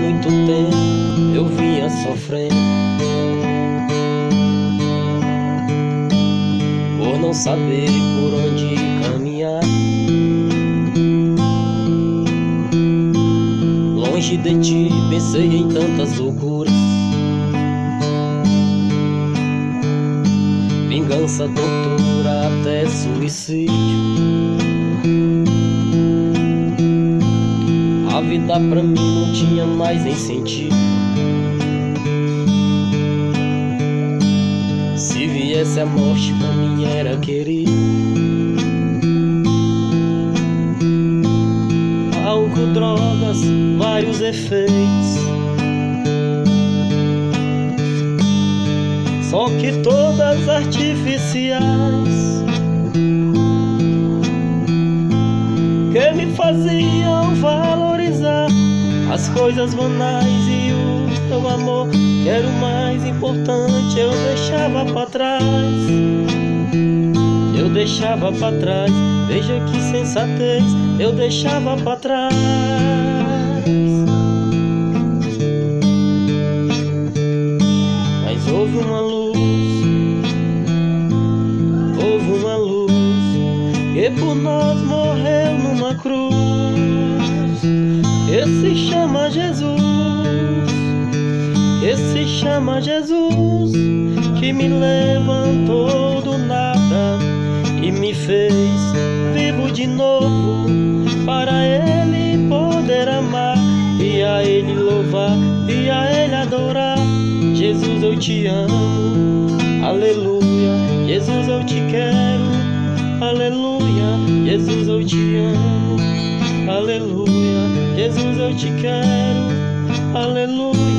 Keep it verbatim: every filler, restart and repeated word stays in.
muito tempo eu vinha sofrendo por não saber por onde caminhar. Longe de ti pensei em tantas loucuras, vingança, tortura, até suicídio. A vida pra mim não tinha mais nem sentido. Se viesse a morte pra mim era querido. Álcool, drogas, vários efeitos, só que todas artificiais, que me faziam valorizar as coisas banais e o teu amor, que era o mais importante, eu deixava pra trás. Eu deixava pra trás, veja que sensatez, eu deixava pra trás. Mas houve uma luz, houve uma luz, que por nós morreu numa cruz, que se chama Jesus, que se chama Jesus, que me levantou do nada e me fez vivo de novo, para Ele poder amar e a Ele louvar e a Ele adorar. Jesus, eu te amo, aleluia. Jesus, eu te quero, aleluia. Jesus, eu te amo, aleluia. Jesus, eu te quero, aleluia.